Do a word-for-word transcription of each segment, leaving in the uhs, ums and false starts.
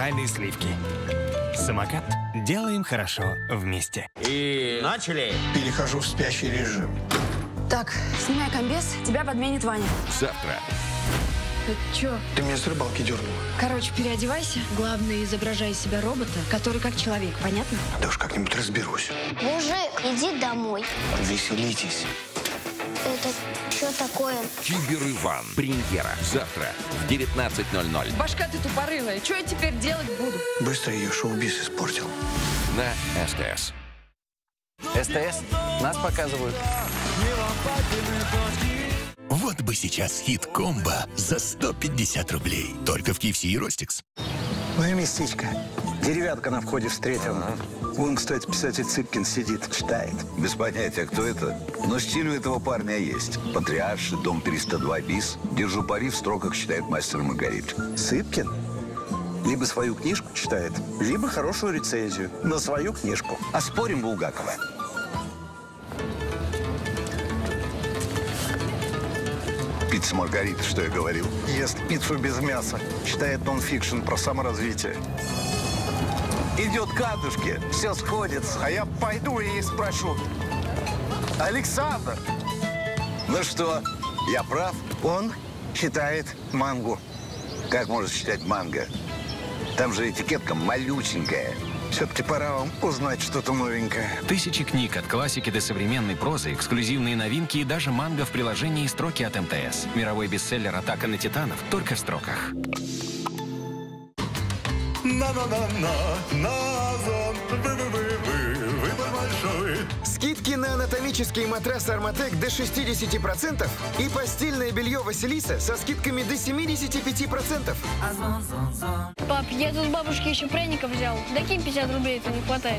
Али сливки. Самокат. Делаем хорошо вместе. И начали. Перехожу в спящий режим. Так, снимай комбез, тебя подменит Ваня. Завтра. Это чё? Ты меня с рыбалки дернул. Короче, переодевайся. Главное, изображай из себя робота, который как человек, понятно? Да уж как-нибудь разберусь. Мужик, иди домой. Веселитесь. Это что такое? Кибер-Иван. Премьера. Завтра в девятнадцать ноль ноль. Башка ты тупорылая, что я теперь делать буду? Быстро ее шоу-биз испортил. На СТС. СТС. Нас показывают. Вот бы сейчас хит-комбо за сто пятьдесят рублей. Только в кей эф си и Ростикс. Мое местечко. Деревятка на входе встретил. Вон, кстати, писатель Цыпкин сидит, читает. Без понятия, кто это, но стиль у этого парня есть. Патриарши, дом триста два bis. Держу пари, в строках читает «Мастер и Маргариту». Цыпкин либо свою книжку читает, либо хорошую рецензию на свою книжку. А спорим, Булгакова? Пицца Маргарита, что я говорил. Ест пиццу без мяса, читает нон-фикшн про саморазвитие. Идет к кадушке, все сходится. А я пойду и спрошу. Александр! Ну что, я прав? Он читает мангу. Как можно читать манго? Там же этикетка малюсенькая. Все-таки пора вам узнать что-то новенькое. Тысячи книг от классики до современной прозы, эксклюзивные новинки и даже манго в приложении «Строки» от эм тэ эс. Мировой бестселлер «Атака на титанов» только в строках. Выбор большой. Скидки на анатомический матрас «Арматек» до шестидесяти процентов и постельное белье «Василиса» со скидками до семидесяти пяти процентов. Пап, я тут бабушке еще пряников взял. Докинь пятьдесят рублей, это не хватает.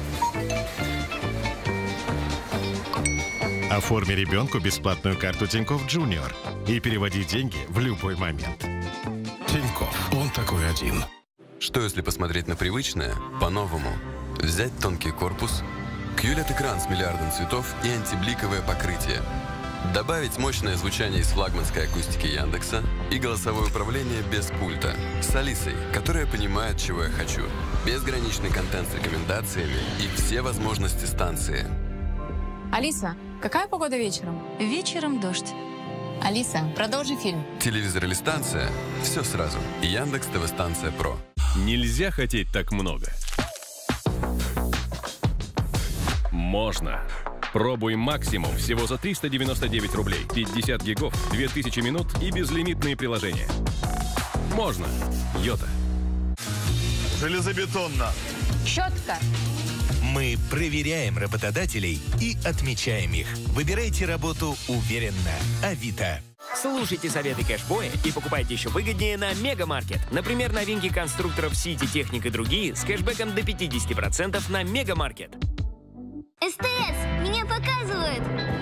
Оформи ребенку бесплатную карту Тинькофф Джуниор и переводи деньги в любой момент. Тинькофф. Он такой один. Что если посмотреть на привычное по-новому? Взять тонкий корпус, кью эл и ди-экран с миллиардом цветов и антибликовое покрытие. Добавить мощное звучание из флагманской акустики Яндекса и голосовое управление без пульта. С Алисой, которая понимает, чего я хочу. Безграничный контент с рекомендациями и все возможности станции. Алиса, какая погода вечером? Вечером дождь. Алиса, продолжи фильм. Телевизор или станция – все сразу. Яндекс ТВ-станция Про. Нельзя хотеть так много. Можно. Пробуй максимум всего за триста девяносто девять рублей. пятьдесят гигов, две тысячи минут и безлимитные приложения. Можно. Йота. Железобетонно. Четко. Мы проверяем работодателей и отмечаем их. Выбирайте работу уверенно. Авито. Слушайте советы Кэшбоя и покупайте еще выгоднее на Мегамаркет. Например, новинки конструкторов Сити, Техник и другие с кэшбэком до пятидесяти процентов на Мегамаркет. СТС, меня показывают.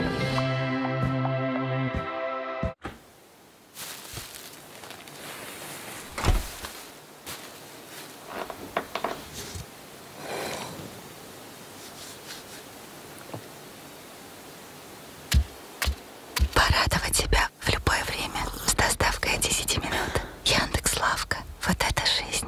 Порадовать себя в любое время с доставкой десяти минут. Яндекс.Лавка. Вот это жизнь.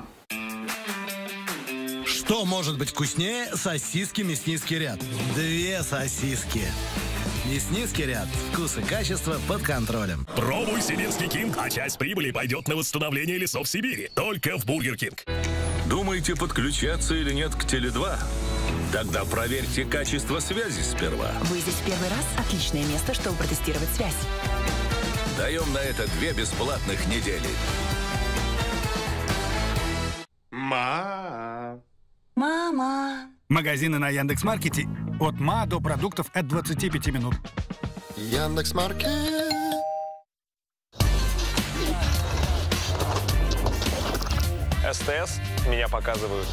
Что может быть вкуснее сосиски «Мясницкий ряд»? Две сосиски. «Мясницкий ряд». Вкус и качество под контролем. Пробуй сибирский кинг, а часть прибыли пойдет на восстановление лесов Сибири. Только в Бургер Кинг. Думаете, подключаться или нет к Теле два? Тогда проверьте качество связи сперва. Вы здесь в первый раз? Отличное место, чтобы протестировать связь. Даем на это две бесплатных недели. Ма. Мама. Магазины на Яндекс.Маркете от ма до продуктов от двадцати пяти минут. Яндекс.Маркет. СТС, меня показывают.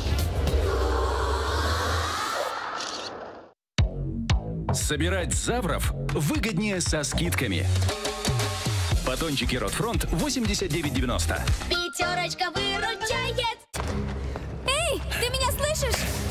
Собирать завров выгоднее со скидками. Батончики Ротфронт восемьдесят девять девяносто. Пятерочка выручает. Эй, ты меня слышишь?